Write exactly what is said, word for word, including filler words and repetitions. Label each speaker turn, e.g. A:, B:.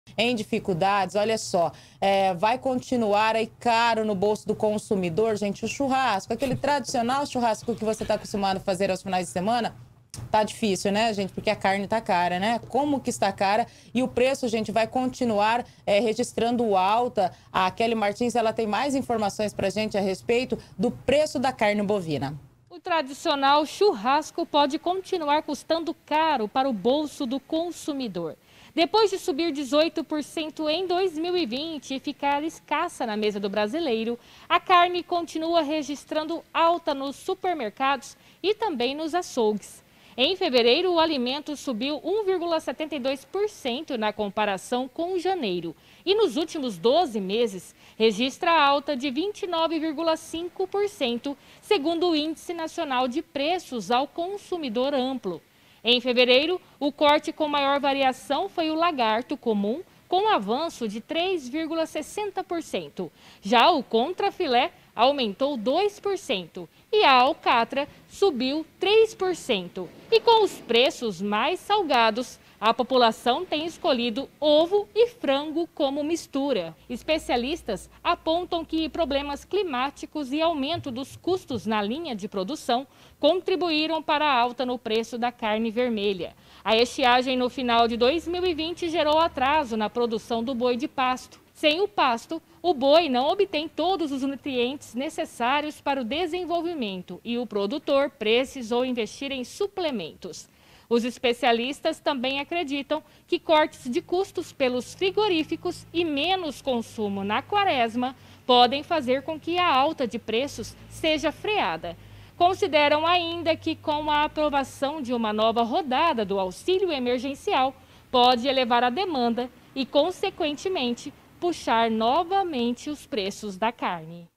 A: em dificuldades, olha só, é, vai continuar aí caro no bolso do consumidor, gente, o churrasco, aquele tradicional churrasco que você está acostumado a fazer aos finais de semana, tá difícil, né, gente? Porque a carne tá cara, né? Como que está cara? E o preço, gente, vai continuar é, registrando alta. A Kelly Martins, ela tem mais informações pra gente a respeito do preço da carne bovina.
B: O tradicional churrasco pode continuar custando caro para o bolso do consumidor. Depois de subir dezoito por cento em dois mil e vinte e ficar escassa na mesa do brasileiro, a carne continua registrando alta nos supermercados e também nos açougues. Em fevereiro, o alimento subiu um vírgula setenta e dois por cento na comparação com janeiro. E nos últimos doze meses, registra alta de vinte e nove vírgula cinco por cento, segundo o Índice Nacional de Preços ao Consumidor Amplo. Em fevereiro, o corte com maior variação foi o lagarto comum, com avanço de três vírgula sessenta por cento. Já o contrafilé aumentou dois por cento e a alcatra subiu três por cento. E com os preços mais salgados, a população tem escolhido ovo e frango como mistura. Especialistas apontam que problemas climáticos e aumento dos custos na linha de produção contribuíram para a alta no preço da carne vermelha. A estiagem no final de dois mil e vinte gerou atraso na produção do boi de pasto. Sem o pasto, o boi não obtém todos os nutrientes necessários para o desenvolvimento e o produtor precisou investir em suplementos. Os especialistas também acreditam que cortes de custos pelos frigoríficos e menos consumo na quaresma podem fazer com que a alta de preços seja freada. Consideram ainda que, com a aprovação de uma nova rodada do auxílio emergencial, pode elevar a demanda e, consequentemente, puxar novamente os preços da carne.